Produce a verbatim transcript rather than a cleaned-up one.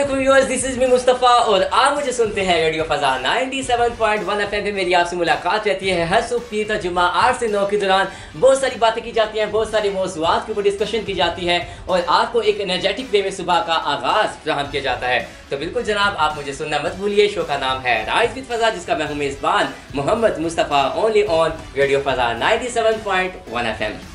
वालेकुम viewers, this is me Mustafa और आप मुझे सुनते हैं रेडियो फजा सत्तानवे पॉइंट एक एफएम पे। मेरी आपसे मुलाकात रहती है हर सुबह की तजुमा आठ से नौ के दौरान। बहुत सारी बातें की जाती हैं, बहुत सारे मौज़ूआत के ऊपर डिस्कशन की जाती है और आपको एक एनर्जेटिक वे में सुबह का आगाज़ फ्राहम किया जाता है। तो बिल्कुल जनाब, आप मुझे सुनना मत भूलिए। शो का नाम है राइज विद फजा, जिसका मैं हूँ मेज़बान Mohammad Mustafa, only on radio Faza सत्तानवे पॉइंट एक एफएम।